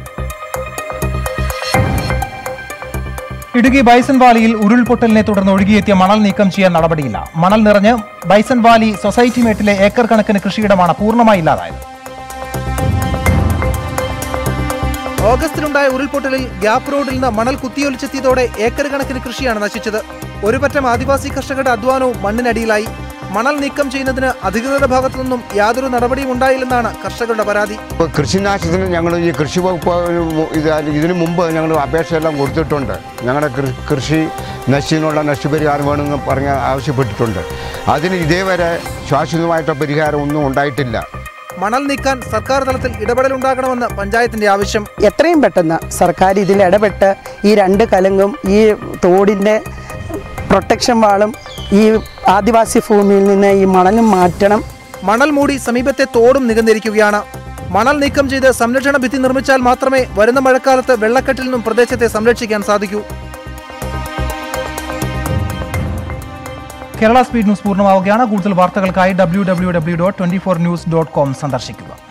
ഇടുക്കി ബൈസൺ വാലിയിൽ ഉരുൾപൊട്ടലിനെ തുടർന്ന് ഒഴുകിയെത്തിയ മണൽ നീക്കം ചെയ്യാൻ നടപടിയില്ല. മണൽ നിറഞ്ഞ് ബൈസൺ വാലി സൊസൈറ്റി മേട്ടിലെ ഏക്കർ കണക്കിന് കൃഷിയിടമാണ് പൂർണ്ണമായി ഇല്ലാതായത്. ഓഗസ്റ്റിലുണ്ടായ ഉരുൾപൊട്ടലിൽ ഗ്യാപ്പ് റോഡിൽ നിന്ന് മണൽ കുത്തിയൊലിച്ചെത്തിയതോടെ ഏക്കർ കണക്കിന് കൃഷിയാണ് നശിച്ചത്. ഒരു പറ്റം ആദിവാസി കർഷകരുടെ അധ്വാനവും മണ്ണിനടിയിലായി. മണൽ നീക്കം ചെയ്യുന്നതിന് അധികൃതരുടെ ഭാഗത്തു നിന്നും യാതൊരു നടപടിയും ഉണ്ടായില്ലെന്നാണ് കർഷകരുടെ പരാതി. കൃഷിനാശത്തിന് ഞങ്ങൾ ഈ കൃഷി വകുപ്പ് ഇതിനു മുമ്പ് ഞങ്ങൾ അപേക്ഷയെല്ലാം കൊടുത്തിട്ടുണ്ട്. ഞങ്ങളുടെ കൃഷി നശിച്ചിനുള്ള നഷ്ടപരിഹാരം വേണമെന്ന് പറഞ്ഞ് ആവശ്യപ്പെട്ടിട്ടുണ്ട്. അതിന് ഇതേവരെ ശാശ്വതമായിട്ട് പരിഹാരം ഒന്നും ഉണ്ടായിട്ടില്ല. മണൽ നീക്കാൻ സർക്കാർ തലത്തിൽ ഇടപെടലുണ്ടാകണമെന്ന് പഞ്ചായത്തിന്റെ ആവശ്യം. എത്രയും പെട്ടെന്ന് സർക്കാർ ഇതിൽ ഇടപെട്ട് ഈ രണ്ട് കലങ്കും ഈ തോടിൻ്റെ പ്രൊട്ടക്ഷൻ വാളും ഈ ആദിവാസി ഭൂമിയിൽ നിന്ന് ഈ മണലും മാറ്റണം. മണൽ മൂടി സമീപത്തെ തോടും നികന്നിരിക്കുകയാണ്. മണൽ നീക്കം ചെയ്ത് സംരക്ഷണ ഭിത്തി നിർമ്മിച്ചാൽ മാത്രമേ വരുന്ന മഴക്കാലത്ത് വെള്ളക്കെട്ടിൽ നിന്നും പ്രദേശത്തെ സംരക്ഷിക്കാൻ സാധിക്കൂ. കേരള സ്പീഡ് ന്യൂസ് പൂർണ്ണമാവുകയാണ്. കൂടുതൽ വാർത്തകൾക്കായി W W W dot twenty four news dot com സന്ദർശിക്കുക.